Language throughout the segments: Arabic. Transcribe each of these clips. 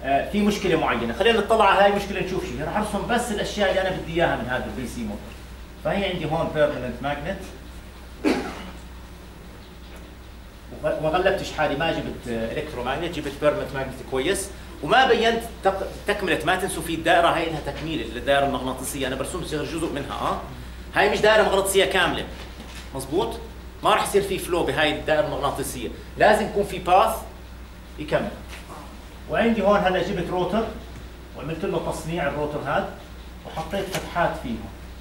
في مشكله معينه، خلينا نطلع على هاي المشكله نشوف شيء، راح ارسم بس الاشياء اللي انا بدي اياها من هذا الدي سي موتور. فهي عندي هون بيرمننت ماجنت، وما غلبتش حالي، ما جبت الكترو ماجنت، جبت بيرمننت ماجنت كويس، وما بينت تكمله. ما تنسوا في الدائره هاي لها تكميله، الدائره المغناطيسيه انا برسم جزء منها. هاي مش دائره مغناطيسيه كامله، مزبوط؟ ما راح يصير في فلو بهاي الدائره المغناطيسيه، لازم يكون في باث يكمل. وعندي هون هلا جبت روتر وعملت له تصنيع الروتر هذا، وحطيت فتحات فيه.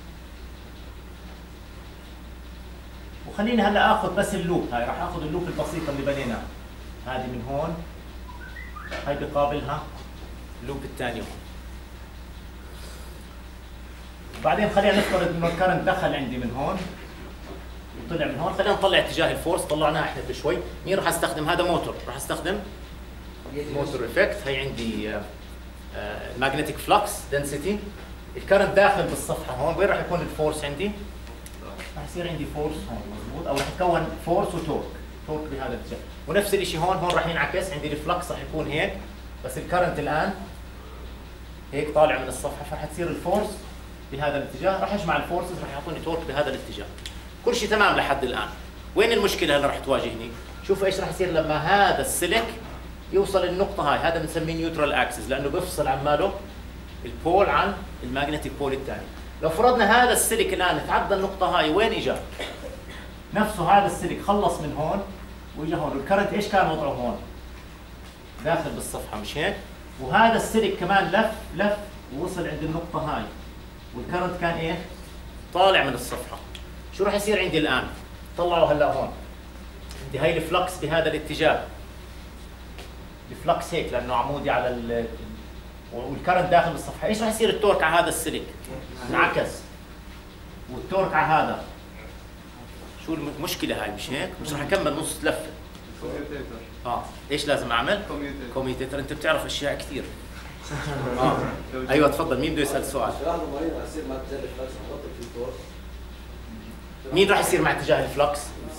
وخليني هلا اخذ بس اللوب هاي، راح اخذ اللوب البسيطه اللي بنيناها هذه من هون، هاي بقابلها اللوب الثاني هون. وبعدين خلينا نفترض انه الكرنت دخل عندي من هون وطلع من هون. خلينا نطلع اتجاه الفورس، طلعناها احنا بشوي. مين راح استخدم؟ هذا موتور، راح استخدم موتور افكت. هي عندي ماجنتيك فلكس دنسيتي، الكرنت داخل بالصفحه هون. وين راح يكون الفورس عندي؟ راح يصير عندي فورس هون، مضبوط، او راح يتكون فورس وتورك، تورك بهذا الاتجاه. ونفس الشيء هون راح ينعكس، عندي الفلكس راح يكون هيك، بس الكرنت الان هيك طالع من الصفحه، فراح تصير الفورس بهذا الاتجاه، راح اجمع الفورسز راح يعطوني تورك بهذا الاتجاه. كل شيء تمام لحد الان. وين المشكله اللي راح تواجهني؟ شوفوا ايش راح يصير لما هذا السلك يوصل النقطه هاي. هذا بنسميه نيوترال اكسس، لانه بيفصل عماله البول عن الماجنتيك بول الثاني. لو فرضنا هذا السلك الان تعدى النقطه هاي، وين اجى؟ نفسه هذا السلك خلص من هون واجى هون، والكرنت ايش كان وضعه هون؟ داخل بالصفحه، مش هيك؟ وهذا السلك كمان لف ووصل عند النقطه هاي، والكرنت كان ايه؟ طالع من الصفحه. شو راح يصير عندي الان؟ طلعوا هلا هون، عندي هاي الفلكس بهذا الاتجاه، الفلكس هيك لانه عمودي على والكرنت داخل بالصفحه. ايش راح يصير التورك على هذا السلك؟ انعكس، والتورك على هذا. شو المشكله هاي؟ مش هيك؟ مش راح اكمل نص لفه. ايش لازم اعمل؟ كوميوتيتر. انت بتعرف اشياء كثير. ايوه تفضل، مين بده يسال سؤال؟ مين راح يصير مع اتجاه الفلكس؟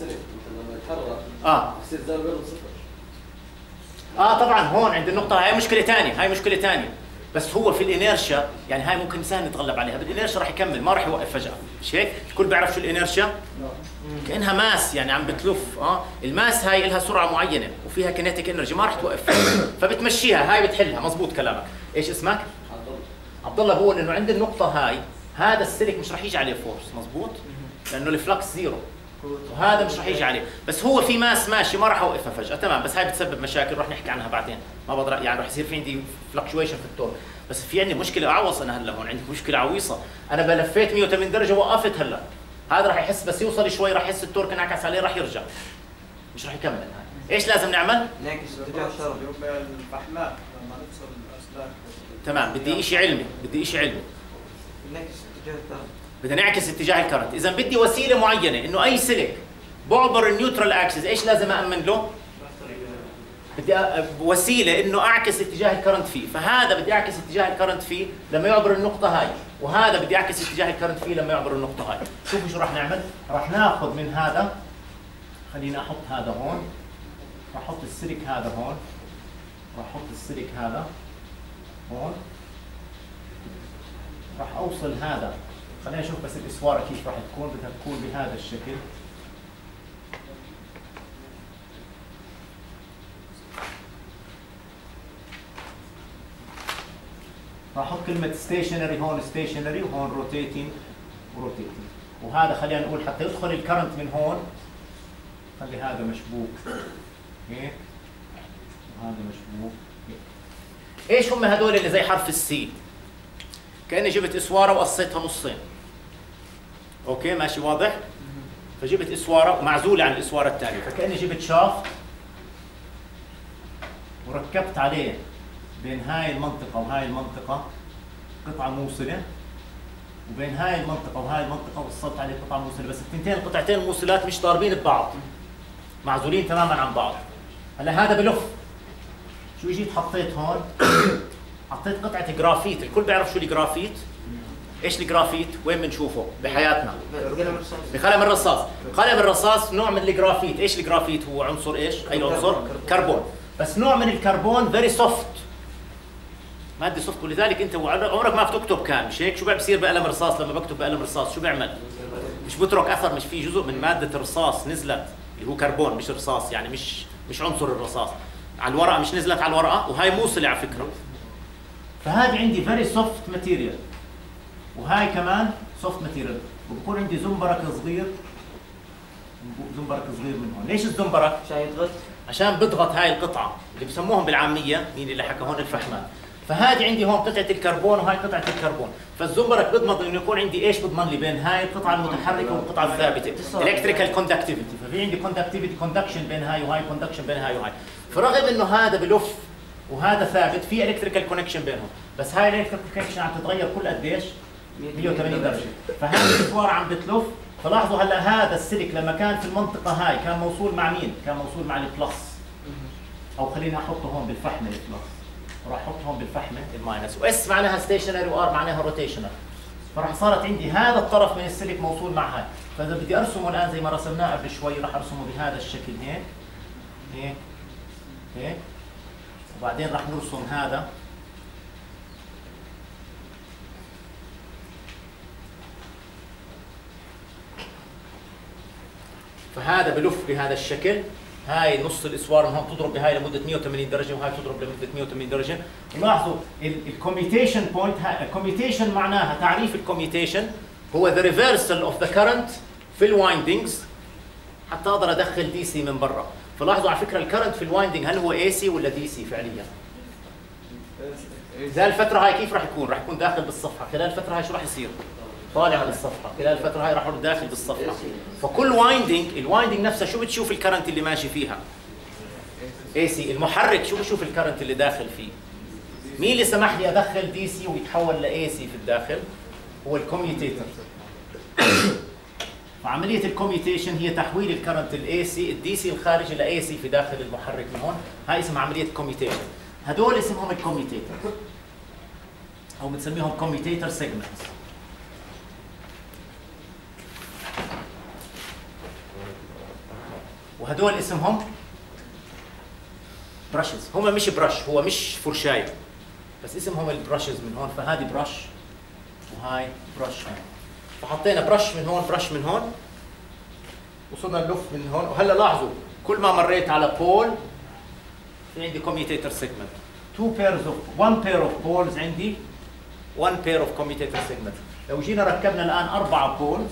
يصير زاوية بينهم صفر. طبعا هون عند النقطة هاي مشكلة ثانية، هاي مشكلة ثانية، بس هو في الانيرشيا، يعني هاي ممكن سهل نتغلب عليها، بالانيرشيا راح يكمل، ما راح يوقف فجأة، مش هيك؟ الكل بيعرف شو الانيرشيا؟ كأنها ماس، يعني عم بتلف. الماس هاي لها سرعة معينة وفيها كينيتيك انرجي، ما راح توقف فبتمشيها، هاي بتحلها. مزبوط كلامك. ايش اسمك؟ عبد الله. بقول انه عند النقطة هاي هذا السلك مش راح يجي عليه فورس، مزبوط؟ لانه الفلكس زيرو، وهذا مش راح يجي عليه، بس هو في ماس ماشي، ما راح اوقفها فجأة. تمام، بس هاي بتسبب مشاكل راح نحكي عنها بعدين، ما بقدر يعني راح يصير في عندي فلكشويشن في التورك. بس في عندي مشكلة اعوص، انا هلا هون عندي مشكلة عويصة، انا بلفيت 180 درجة وقفت هلا. هذا راح يحس بس يوصل شوي، راح يحس التورك انعكس عليه، راح يرجع، مش راح يكمل. ايش لازم نعمل؟ نعكس اتجاه الشرب الفحمات لما نفصل الاسلاك. تمام، بدي شيء علمي، بدي شيء علمي. نعكس اتجاه الكرنت، بدنا نعكس اتجاه الكرنت. اذا بدي وسيله معينه انه اي سلك بعبر النيوترال اكسس، ايش لازم أأمن له؟ بدي وسيله انه اعكس اتجاه الكرنت فيه، فهذا بدي اعكس اتجاه الكرنت فيه لما يعبر النقطه هاي، وهذا بدي اعكس اتجاه الكرنت فيه لما يعبر النقطه هاي. شوفوا شو راح نعمل؟ راح ناخذ من هذا، خلينا احط هذا هون، راح احط السلك هذا هون، راح احط السلك هذا هون، راح اوصل هذا. خلينا نشوف بس الاسواره كيف راح تكون، بدها تكون بهذا الشكل. راح احط كلمه ستيشنري هون، ستيشنري، وهون روتيتنج وروتيتنج. وهذا خلينا نقول حتى يدخل الكرنت من هون، خلي هذا مشبوك هيك، وهذا مشبوك هيك. ايش هم هذول اللي زي حرف السي؟ كأني جبت اسواره وقصيتها نصين. اوكي ماشي واضح؟ فجبت اسواره معزوله عن الاسواره الثانيه، فكأني جبت شافت وركبت عليه بين هاي المنطقه وهاي المنطقه قطعه موصله، وبين هاي المنطقه وهاي المنطقه وصلت عليه قطعه موصله، بس التنتين القطعتين الموصلات مش ضاربين ببعض، معزولين تماما عن بعض. هلا هذا بلف، شو جيت حطيت هون؟ حطيت قطعه جرافيت. الكل بيعرف شو الجرافيت؟ ايش الجرافيت؟ وين بنشوفه بحياتنا؟ بقلم الرصاص. قلم الرصاص نوع من الجرافيت. ايش الجرافيت؟ هو عنصر ايش؟ اي عنصر؟ كربون. بس نوع من الكربون فيري سوفت، ماده سوفت. ولذلك انت عمرك ما بتكتب كان، مش هيك؟ شو بصير بقلم رصاص لما بكتب بقلم رصاص؟ شو بيعمل؟ مش بترك اثر، مش في جزء من ماده الرصاص نزلت اللي هو كربون، مش رصاص يعني، مش عنصر الرصاص على الورقه، مش نزلت على الورقه، وهي موصله على فكره. فهذه عندي فيري سوفت ماتيريال، وهاي كمان سوفت ماتيريال، وبكون عندي زنبرك صغير، زنبرك صغير من هون. ليش الزنبرك؟ عشان يضغط، عشان بضغط هاي القطعه اللي بسموهم بالعاميه، مين اللي حكى هون؟ الفحمان. فهذه عندي هون قطعه الكربون وهاي قطعه الكربون، فالزنبرك بضمن انه يكون عندي ايش؟ بضمن لي بين هاي القطعه المتحركه والقطعه الثابته، الكتريكال كوندكتيفيتي. ففي عندي كوندكتيفيتي، كوندكشن بين هاي وهاي، كوندكشن بين هاي وهاي. فرغم انه هذا بلف وهذا ثابت، في الكتريكال كونكشن بينهم، بس هاي الالكتريكال كونكشن عم تتغير كل قديش؟ 180 درجه. فهذه الاسوار عم بتلف. فلاحظوا هلا هذا السلك لما كان في المنطقه هاي كان موصول مع مين؟ كان موصول مع البلس، او خليني احطه هون بالفحمه البلس، وراح احط هون بالفحمه الماينس، واس معناها ستيشنري وار معناها روتيشنال. فراح صارت عندي هذا الطرف من السلك موصول مع هاي. فاذا بدي ارسمه الان زي ما رسمناه قبل شوي، راح ارسمه بهذا الشكل، هيك هيك هيك، وبعدين راح نرسم هذا. فهذا بلف بهذا الشكل، هاي نص الاسوار من هون بتضرب بهاي لمده 180 درجه، وهاي بتضرب لمده 180 درجه. ولاحظوا الكوميوتيشن بوينت، الكوميوتيشن معناها، تعريف الكوميوتيشن هو the reversal of the current في الوايندنجز حتى اقدر ادخل دي سي من برا. فلاحظوا على فكره الكرنت في الوايندنج هل هو اي سي ولا دي سي فعليا؟ خلال الفتره هاي كيف راح يكون؟ راح يكون داخل بالصفحه. خلال الفتره هاي شو راح يصير؟ طالع على الصفحه. خلال الفتره هاي راح يكون داخل بالصفحه. فكل وايندنج، الوايندنج نفسها شو بتشوف الكرنت اللي ماشي فيها؟ اي سي. المحرك شو بشوف الكرنت اللي داخل فيه؟ مين اللي سمح لي ادخل دي سي ويتحول لاي سي في الداخل؟ هو الكوميوتيتر. فعمليه الكوميوتيشن هي تحويل الكرنت الاي سي، الدي سي الخارجي لاي سي في داخل المحرك من هون. هاي اسمها عمليه كوميوتيشن. هدول اسمهم الكوميوتيتر، او بنسميهم كوميوتيتر سيجمنتس. وهدول اسمهم براشز. هم مش برش، هو مش فرشايه، بس اسمهم البراشز من هون. فهذه برش وهاي برش هون. فحطينا برش من هون، برش من هون، وصلنا نلف من هون. وهلا لاحظوا كل ما مريت على بول في عندي كوميوتيتر سيجمنت. 1 pair of poles عندي 1 pair of commutator segments. لو جينا ركبنا الان 4 بولز،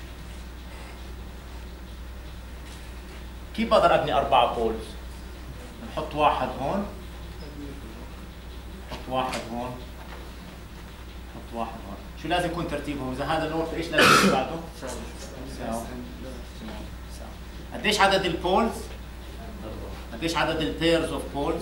كيف بقدر ابني 4 بولز؟ نحط واحد هون، نحط واحد هون، نحط واحد هون. شو لازم يكون ترتيبهم؟ اذا هذا نورث ايش لازم يكون بعده؟ ساوث. قديش عدد البولز؟ قديش عدد البيرز اوف بولز؟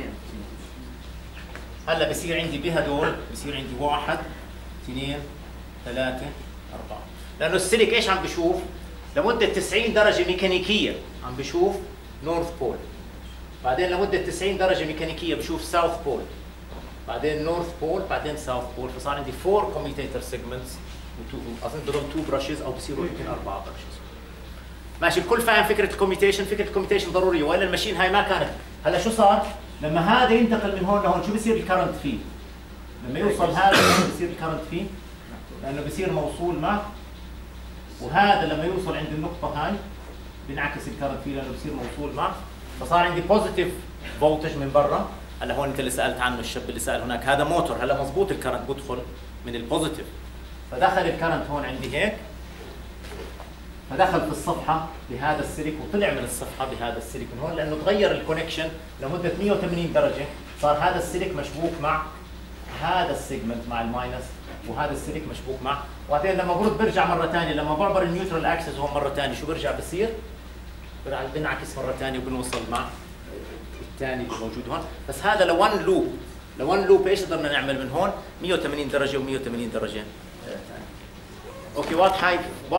هلا بصير عندي بهدول، بصير عندي 1 2 3 4. لانه السلك ايش عم بشوف؟ لمده 90 درجه ميكانيكيه عم بشوف نورث بول، بعدين لمده 90 درجه ميكانيكيه بشوف ساوث بول، بعدين نورث بول، بعدين ساوث بول. فصار عندي 4 كوميوتيتر سيجمنتس، اظن بدهم 2 برشز او بصيروا يمكن 4 برشز. ماشي، الكل فاهم فكره الكوميوتيشن؟ فكره الكوميوتيشن ضروريه، والا الماشين هاي ما كانت. هلا شو صار؟ لما هذا ينتقل من هون لهون شو بصير الكرنت فيه؟ لما يوصل هذا لهون بصير الكرنت فيه، لانه بصير موصول مع، وهذا لما يوصل عند النقطه هاي بينعكس الكرنت فيه لانه بصير موصول مع. فصار عندي بوزيتيف فولتج من برا. هلا هون انت اللي سالت عنه، الشاب اللي سال هناك، هذا موتور. هلا مضبوط الكرنت بدخل من البوزيتيف، فدخل الكرنت هون عندي هيك، فدخل في الصفحه بهذا السلك وطلع من الصفحه بهذا السلك من هون، لانه تغير الكونكشن لمده 180 درجه. صار هذا السلك مشبوك مع هذا السيجمنت مع الماينس، وهذا السلك مشبوك مع. وبعدين لما برجع مره ثانيه، لما بعبر النيوترال اكسس هون مره ثانيه، شو برجع بصير؟ بنعكس مره ثانيه وبنوصل مع الثاني اللي موجود هون. بس هذا لون لوب، لون لوب ايش قدرنا نعمل من هون؟ 180 درجه و180 درجه ثانيه. اوكي، واضحه؟